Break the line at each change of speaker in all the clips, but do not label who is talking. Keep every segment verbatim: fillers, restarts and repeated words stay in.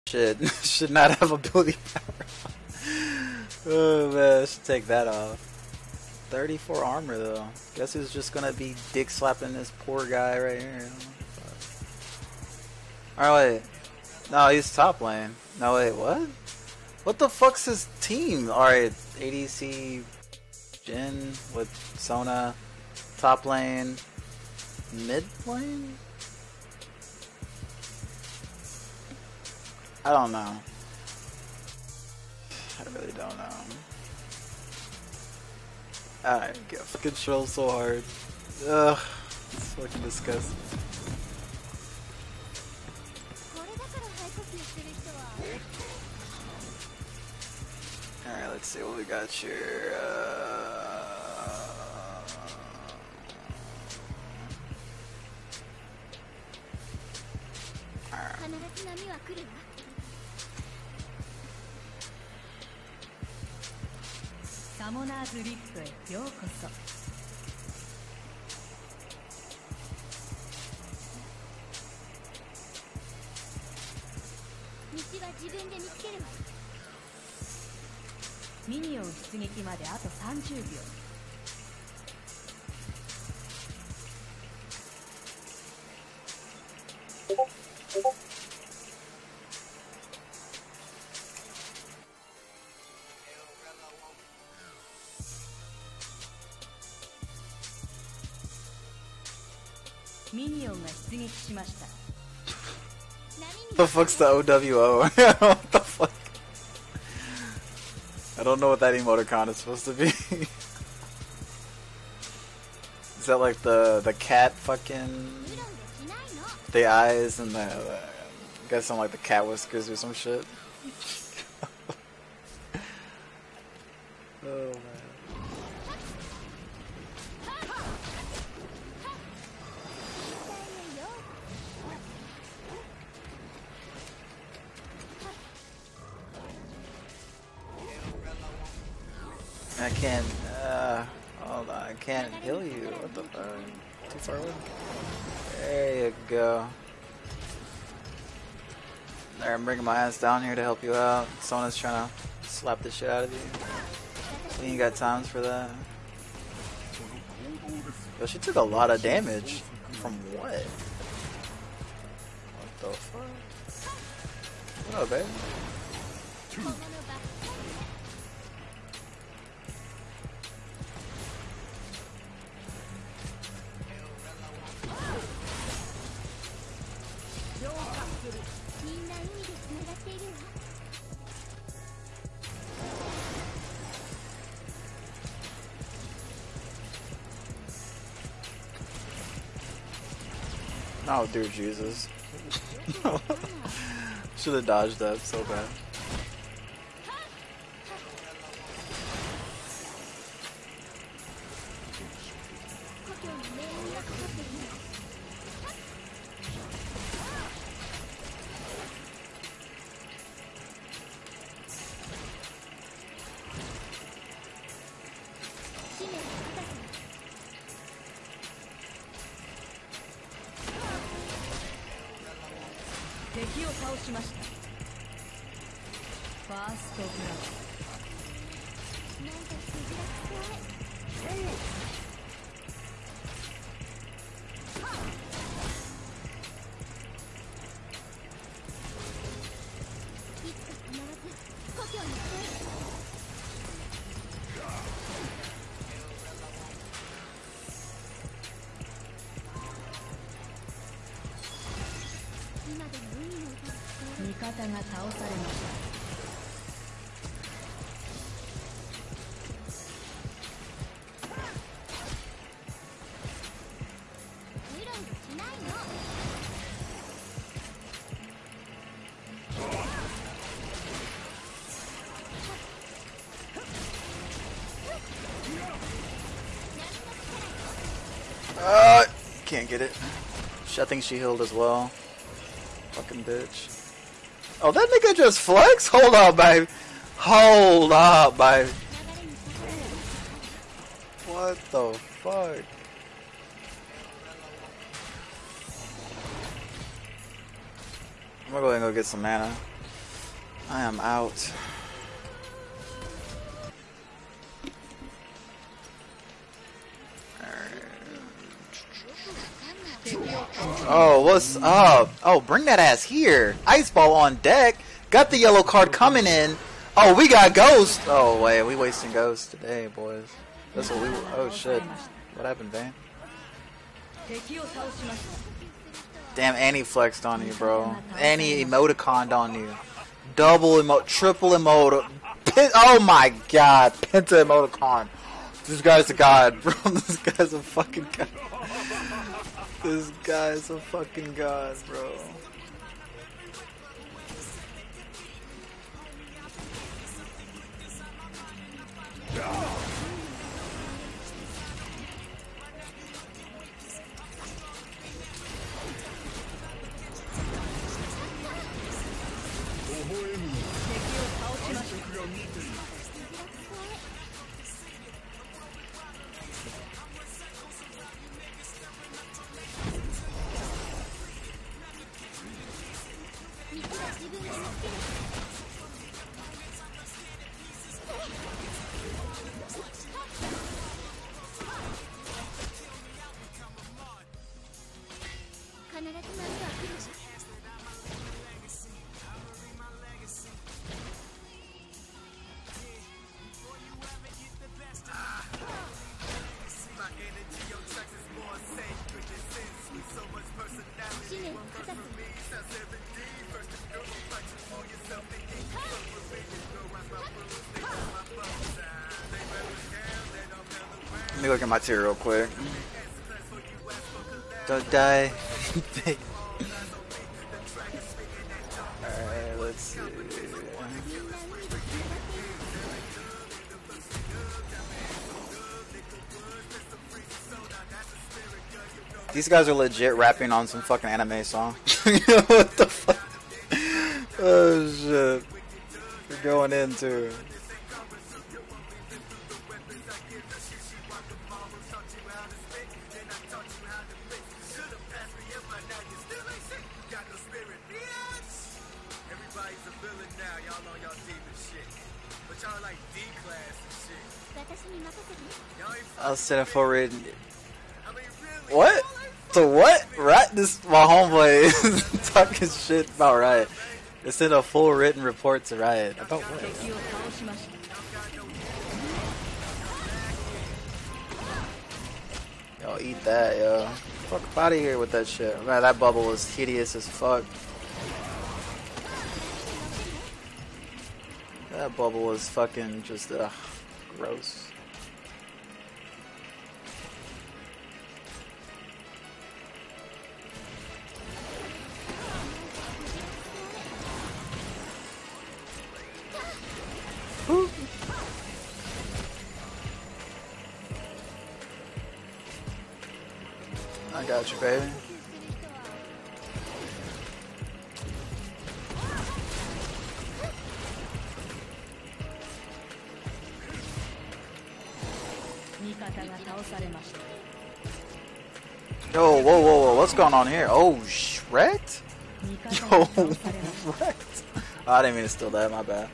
Shit, should not have ability power. Oh man, I should take that off. thirty-four armor though. Guess who's just gonna be dick slapping this poor guy right here. Alright, wait. No, he's top lane. No, wait, what? What the fuck's his team? Alright, A D C Jin with Sona, top lane, mid lane? I don't know. I really don't know. I control so hard. Ugh, it's fucking disgusting. Alright, let's see what we got here. Uh... Alright.
サモナーズリップへようこそ。道は自分で見つけるわ。ミニオン出撃まであとさんじゅうびょう。ミニオンが出撃しました。
What the fuck's the O W O? What the fuck? I don't know what that emoticon is supposed to be. Is that like the the cat fucking the eyes and the, the I guess some like the cat whiskers or some shit? Oh man. I can't, uh, hold on, I can't heal you. What the fuck? Too far away? There you go. There, I'm bringing my ass down here to help you out. Sona's trying to slap the shit out of you. You ain't got times for that. Yo, she took a lot of damage. From what? What the fuck? What up, babe? Oh, dear Jesus. Should have dodged that so bad. Uh, can't get it. I think she healed as well. Fucking bitch. Oh, that nigga just flex? Hold up, babe. Hold up, babe. What the fuck? I'm gonna go ahead and go get some mana. I am out. Oh, what's up? Oh, bring that ass here. Ice ball on deck. Got the yellow card coming in. Oh, we got Ghost. Oh, wait. We wasting Ghost today, boys. That's what we... Oh, shit. What happened, Vayne? Damn, Annie flexed on you, bro. Annie emoticonned on you. Double emo... Triple emote... Oh, my God. Penta emoticon. This guy's a god, bro. This guy's a fucking god. This guy's a fucking god, bro. Let me look at my tier real quick. Don't die. Alright, let's see. These guys are legit rapping on some fucking anime song. What the fuck? Oh shit. We're going into it. I'll send a full written. What? To what? Right? This my homeboy is talking shit about Riot. They sent a full written report to Riot about what? Yo, eat that, yo. Fuck up out of here with that shit. Man, that bubble was hideous as fuck. That bubble was fucking just ugh, gross. I got you, baby. Yo, whoa, whoa, whoa, what's going on here? Oh, wrecked? Yo, wrecked. Oh, I didn't mean to steal that, my bad.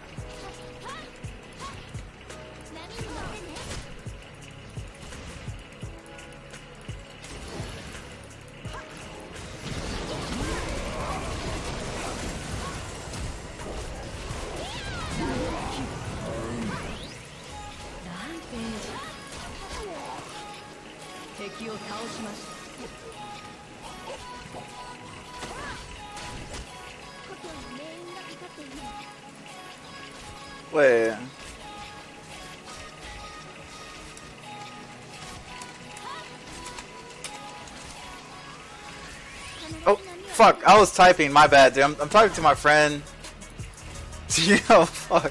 Wait. Oh, fuck. I was typing. My bad, dude. I'm, I'm talking to my friend. Yo, fuck.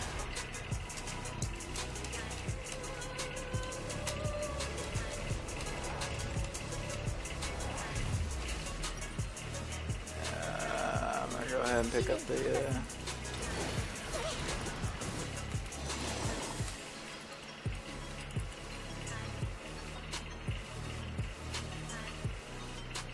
Uh, I'm gonna go ahead and pick up the... Uh...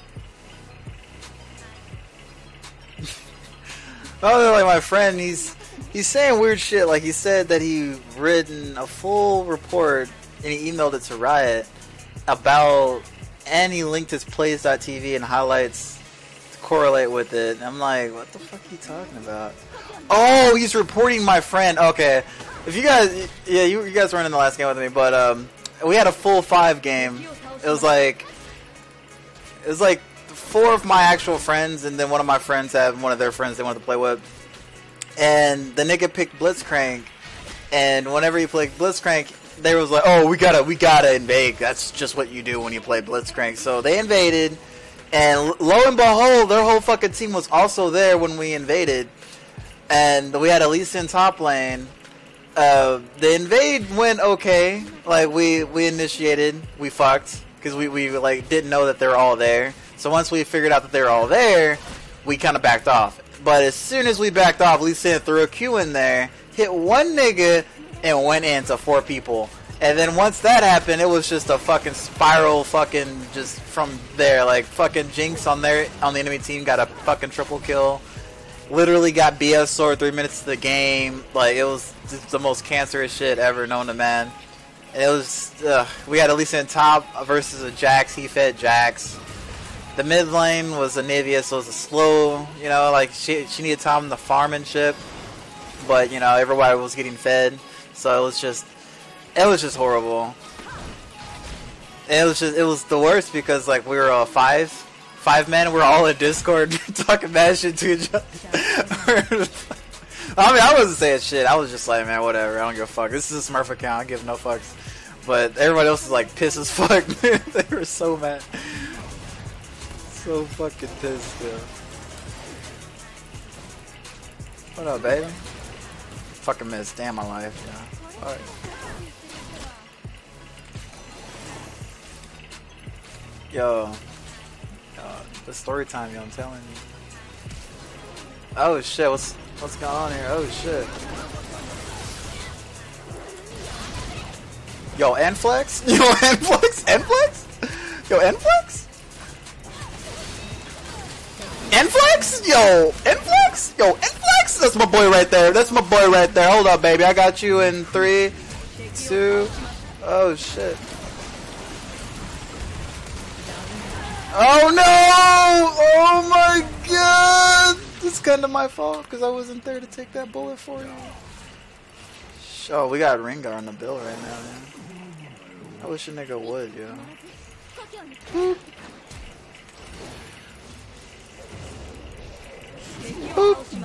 Oh, like my friend, he's he's saying weird shit. Like he said that he written a full report and he emailed it to Riot about, and he linked his plays dot T V and highlights to correlate with it. And I'm like, what the fuck are you talking about? Oh, he's reporting my friend. Okay, if you guys, yeah, you, you guys weren't in the last game with me, but um, we had a full five game. It was like, it was like four of my actual friends, and then one of my friends had one of their friends they wanted to play with. And the nigga picked Blitzcrank, and whenever he played Blitzcrank, they was like, "Oh, we gotta, we gotta invade. That's just what you do when you play Blitzcrank." So they invaded, and lo and behold, their whole fucking team was also there when we invaded, and we had Elisa in top lane. Uh, the invade went okay. Like we we initiated, we fucked because we we like didn't know that they were all there. So once we figured out that they were all there, we kind of backed off. But as soon as we backed off, Lisa threw a Q in there, hit one nigga, and went into four people. And then once that happened, it was just a fucking spiral fucking just from there. Like fucking Jinx on there on the enemy team got a fucking triple kill. Literally got B S sword three minutes to the game. Like it was just the most cancerous shit ever known to man. And it was uh, we had Elisa in top versus a Jax. He fed Jax. The mid lane was a Nivea, so it was a slow, you know, like she she needed time to farm and shit. But you know, everybody was getting fed, so it was just it was just horrible. And it was just it was the worst because like we were uh, five five men, we we're all in Discord talking mad shit to each other. I mean, I wasn't saying shit. I was just like, man, whatever. I don't give a fuck. This is a Smurf account. I don't give no fucks. But everybody else was like pissed as fuck. They were so mad. So fucking pissed, yo. What up, baby? Fucking missed. Damn my life, yo. Alright. Yo. Yo. The story time, yo, I'm telling you. Oh shit, what's what's going on here? Oh shit. Yo, Enflex? Yo, Enflex? Enflex? Yo, Enflex? Enflex? Yo, Enflex? Yo, Enflex? That's my boy right there. That's my boy right there. Hold up, baby. I got you in three, two. Oh, shit. Oh, no! Oh, my God! It's kind of my fault because I wasn't there to take that bullet for you. Oh, we got Rengar on the bill right now, man. I wish a nigga would, yo. Boop. Boop.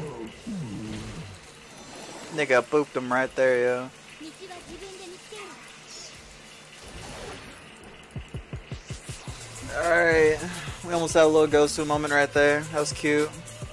Nigga booped him right there, yo. Alright. We almost had a little Gosu moment right there. That was cute.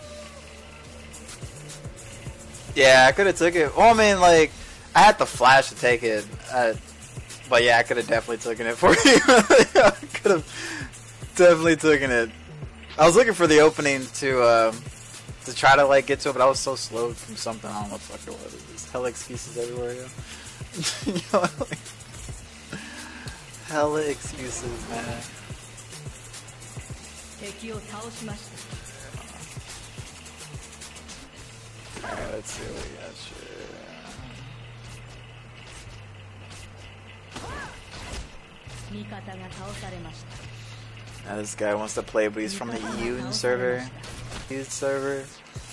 Yeah, I could have took it. Well, I mean, like, I had the flash to take it. Uh, but yeah, I could have definitely taken it for you. I could have definitely taken it. I was looking for the opening to uh, to try to like get to it, but I was so slowed from something. I don't know what the fuck it was. There's hella excuses everywhere, yo. Yo, like, hella excuses, man. Alright, let's see what we got. Shit. Now this guy wants to play, but he's from the E U server. E U server.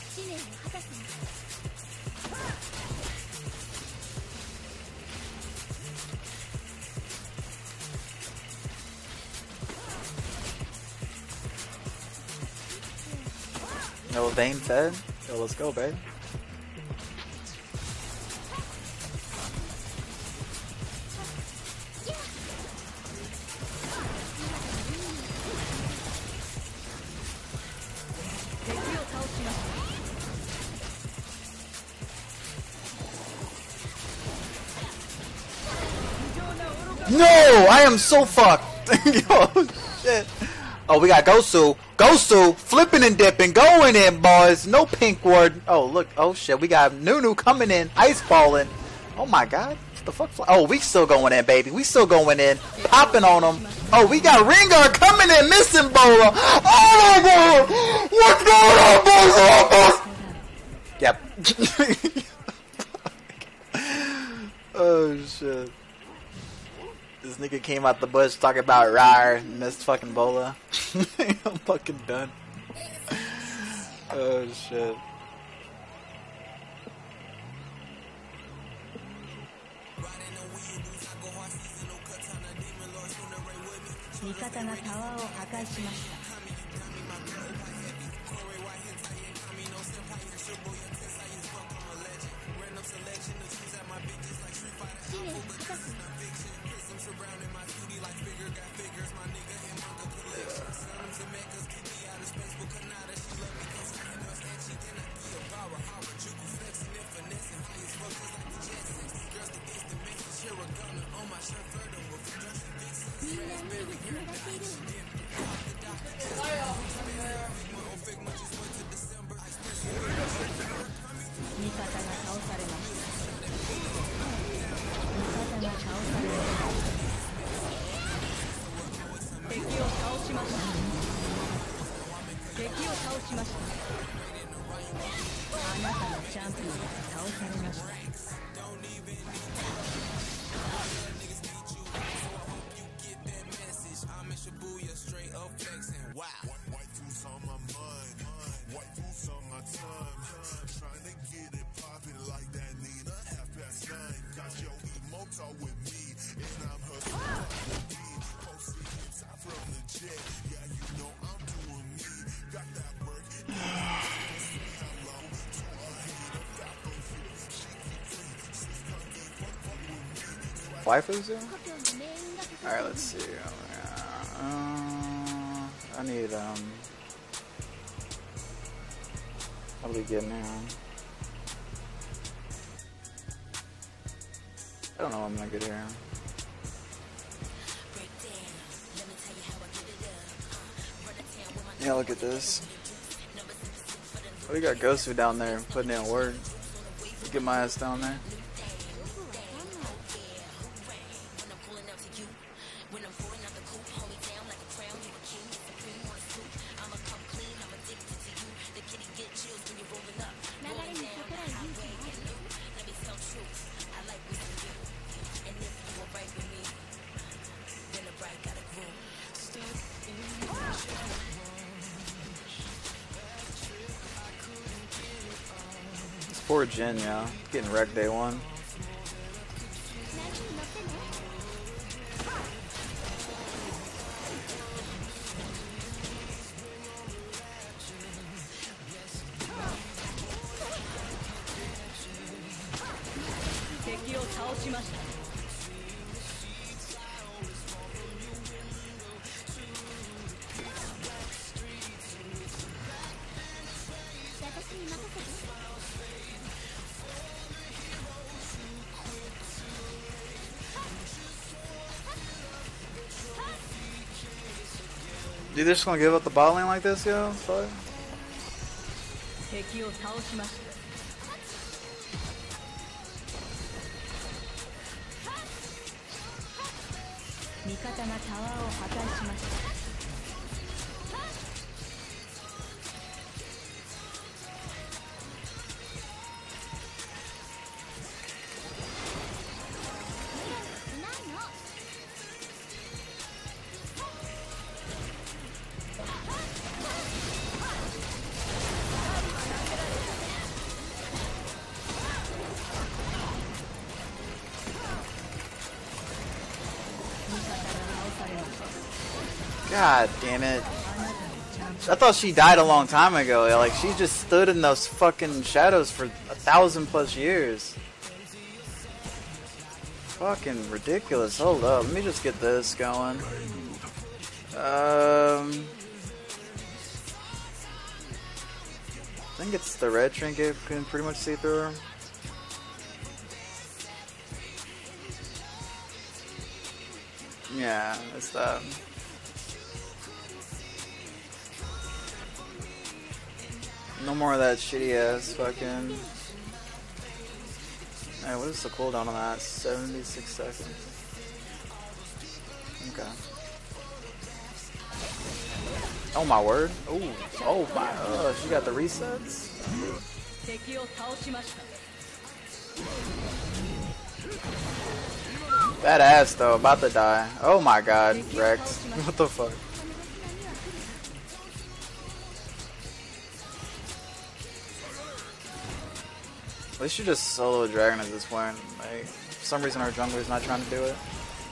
No Vayne fed? Yo, let's go, babe. No! I am so fucked! Yo, shit. Oh, we got Gosu. Gosu! Flipping and dipping. Going in, boys. No pink ward. Oh, look. Oh, shit. We got Nunu coming in. Ice balling. Oh, my God. What the fuck? Oh, we still going in, baby. We still going in. Popping on them. Oh, we got Rengar coming in. Missing Bola. Oh, my God. What's going on, boys? Oh, boys? Yep. Oh shit. This nigga came out the bush talking about rar, missed fucking bola. I'm fucking done. Oh shit. Waifus here? Alright, let's see. Uh, I need, um... what are we getting here? I don't know what I'm gonna get here. Yeah, look at this. Oh, we got Gosu down there putting in work. Get my ass down there. Poor Jin, yeah. Getting wrecked day one. Dude, they're just gonna give up the bot lane like this, yo? Fuck. God damn it. I thought she died a long time ago. Like, she just stood in those fucking shadows for a thousand plus years. Fucking ridiculous. Hold up. Let me just get this going. Um, I think it's the red trinket. Can pretty much see through her. Yeah, it's that. No more of that shitty ass fucking. Hey, what is the cooldown on that? seventy-six seconds. Okay. Oh my word. Oh, oh my. Uh, she got the resets.
敵を倒しました。
That ass though, about to die. Oh my god, Rex. What the fuck? At least you just solo a dragon at this point. Like, for some reason our jungler's not trying to do it.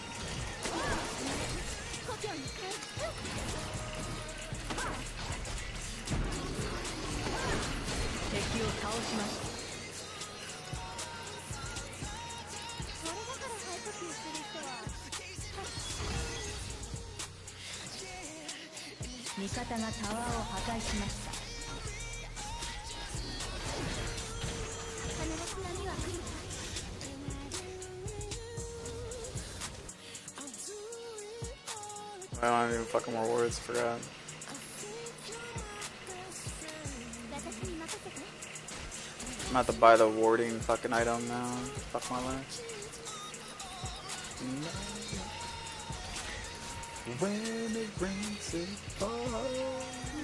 I don't have even fucking more words, forgot. I'm about to buy the warding fucking item now. Fuck my life. When it rains, it falls.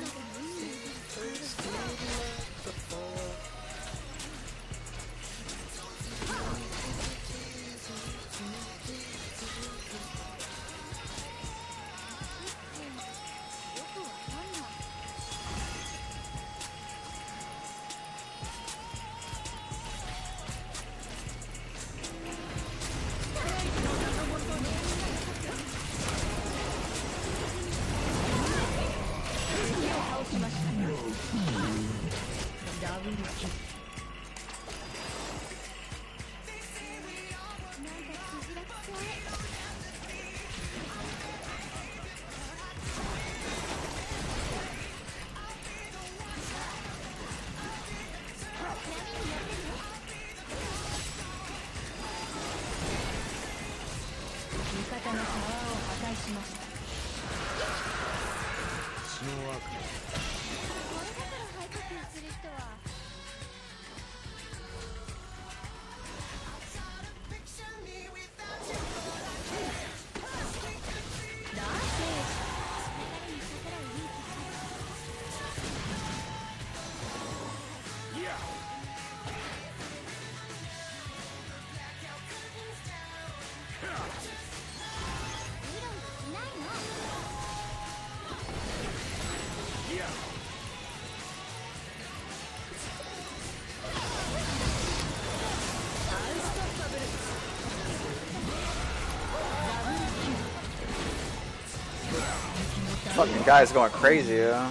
Fucking guy's going crazy, yeah.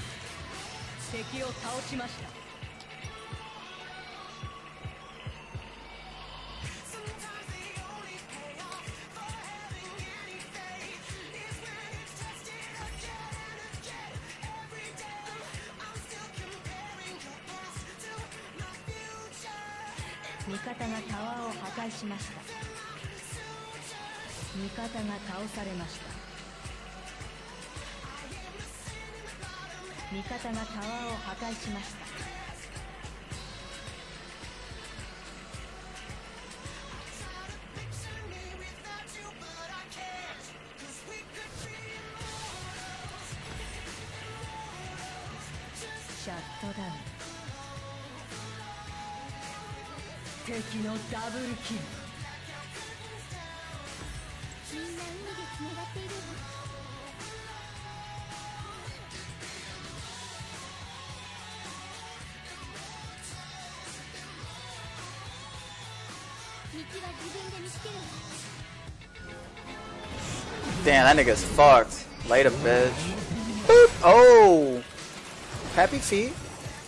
Damn, that nigga's fucked. Later, bitch. Boop. Oh! Happy feet.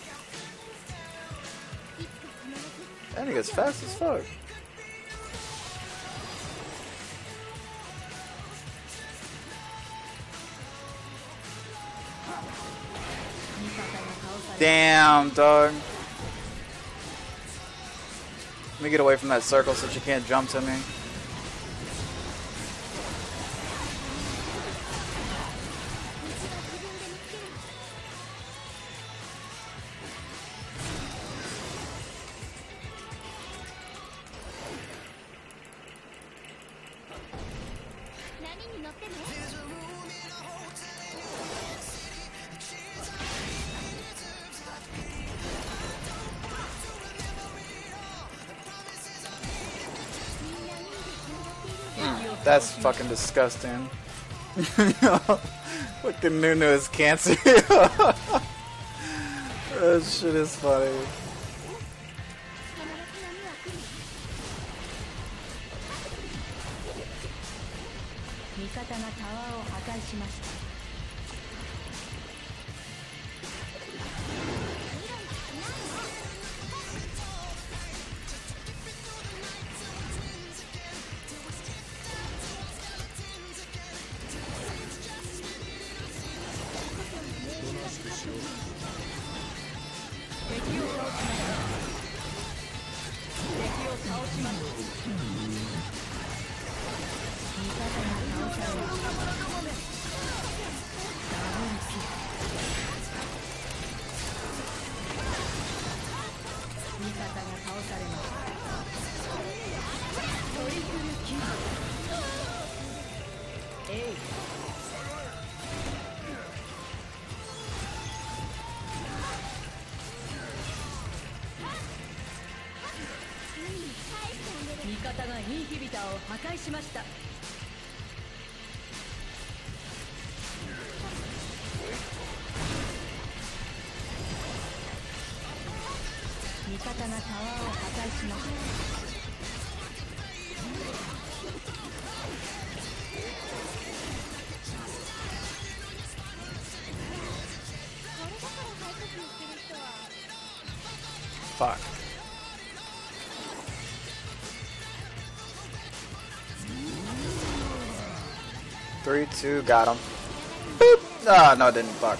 That nigga's fast as fuck. Damn, dog. Let me get away from that circle so she can't jump to me. That's fucking disgusting. Fucking Nunu is cancer. That shit is funny.
味方がタワーを破壊しました。敵を倒しました。敵を倒しました。味方が倒されました。ダブルキル。味方が倒されました。トリプルキル。えい。味方がインヒビターを破壊しました。味方がタワーを破壊しました。
Fuck. Three, two, got him. Boop! Ah, no, it didn't. Fuck.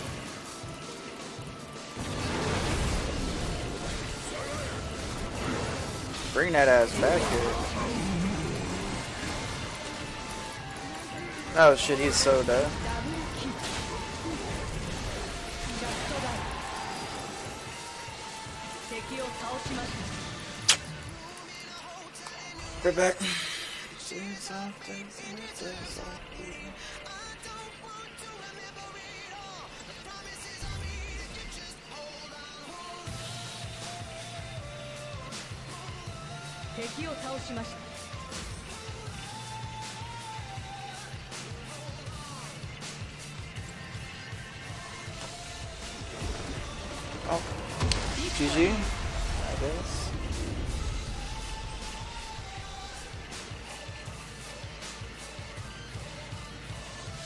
Bring that ass back here. Oh shit, he's so dead. Get back. Oh, G G, I guess.